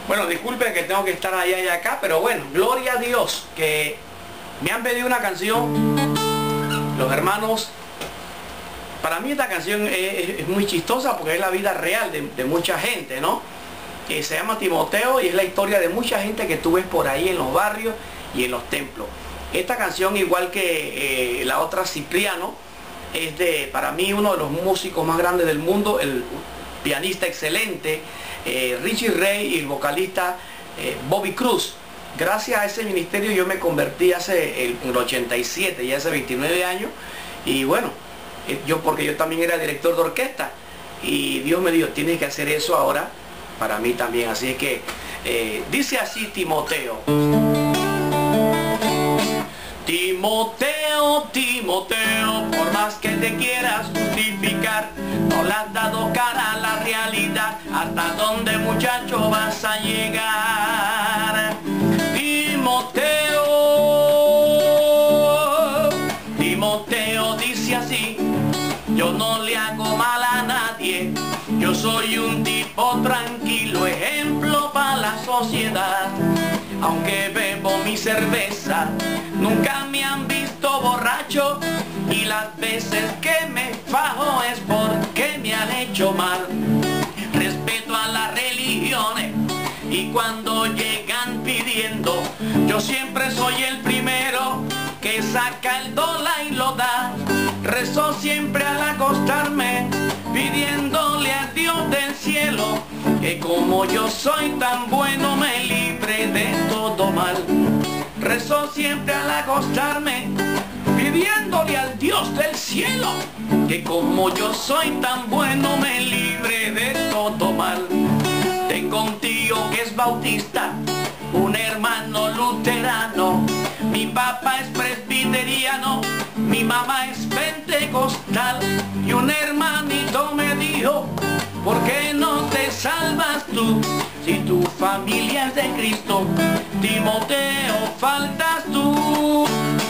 Bueno, disculpen que tengo que estar allá y acá, pero bueno, gloria a Dios que me han pedido una canción, los hermanos. Para mí esta canción es muy chistosa porque es la vida real de mucha gente, ¿no? Que se llama Timoteo y es la historia de mucha gente que tú ves por ahí en los barrios y en los templos. Esta canción, igual que la otra, Cipriano, es para mí uno de los músicos más grandes del mundo, el pianista excelente, Richie Ray, y el vocalista Bobby Cruz. Gracias a ese ministerio yo me convertí en el 87, ya hace 29 años, y bueno, porque yo también era director de orquesta, y Dios me dijo, tienes que hacer eso ahora para mí también. Así es que dice así Timoteo. Timoteo, Timoteo, por más que te quieras justificar, no le has dado cara a la realidad. ¿Hasta dónde, muchacho, vas a llegar? Timoteo, Timoteo dice así: yo no le hago mal a nadie, yo soy un tipo tranquilo, ejemplo para la sociedad. Aunque bebo mi cerveza, nunca me han visto borracho, y las veces que me fajo es porque me han hecho mal. Respeto a las religiones, y cuando llegan pidiendo, yo siempre soy el primero que saca el dólar y lo da. Rezo siempre al acostarme, pidiéndole a Dios del cielo que como yo soy tan bueno me libre de todo mal. Rezo siempre al acostarme, pidiéndole al Dios del cielo que como yo soy tan bueno me libre de todo mal. Tengo un tío que es bautista, un hermano luterano, mi papá es presbiteriano, mi mamá es pentecostal, y un hermanito me dijo: ¿por qué no te salvas tú si tu familia es de Cristo? Timoteo, faltas tú,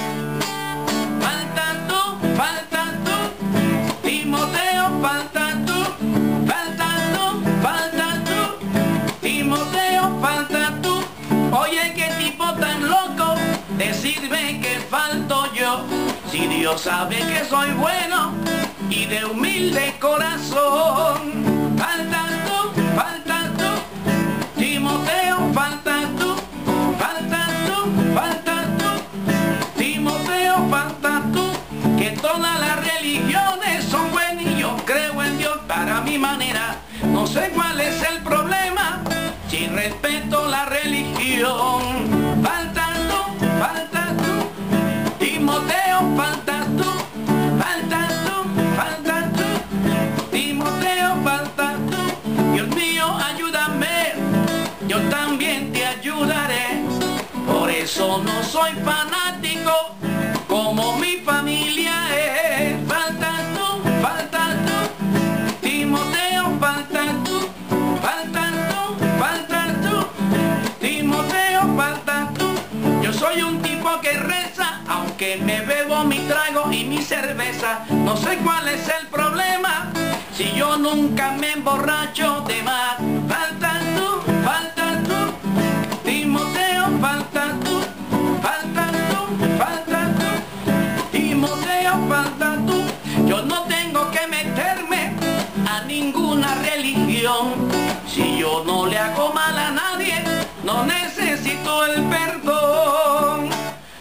faltas tú, faltas tú, Timoteo, faltas tú, faltas tú, faltas tú, Timoteo, faltas tú. Oye, qué tipo tan loco, decirme que falto yo, si Dios sabe que soy bueno y de humilde corazón. Faltas tú, faltas tú, Timoteo, faltas tú, faltas tú, faltas tú, Timoteo, faltas tú. Que todas las religiones son buenas y yo creo en Dios para mi manera. No sé cuál es el problema, si respeto la religión. Faltas tú, faltas tú, Timoteo, faltas tú, faltas tú, faltas tú, Timoteo, faltas tú. Dios mío, ayúdame, yo también te ayudaré. Por eso no soy fanático como mi familia es. Faltas tú, faltas tú, Timoteo, faltas tú, faltas tú, faltas tú, Timoteo, faltas tú. Yo soy un tipo que reza, aunque me bebo mi trago y mi cerveza. No sé cuál es el problema, si yo nunca me emborracho de más. Faltas tú, faltas tú, Timoteo, faltas tú, faltas tú, faltas tú, Timoteo, faltas tú. Yo no tengo que meterme a ninguna religión, si yo no le hago mal a nadie, no necesito el perdón.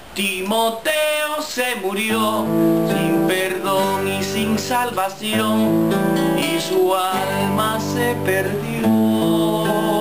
Timoteo se murió sin perdón y sin salvación, y su alma se perdió.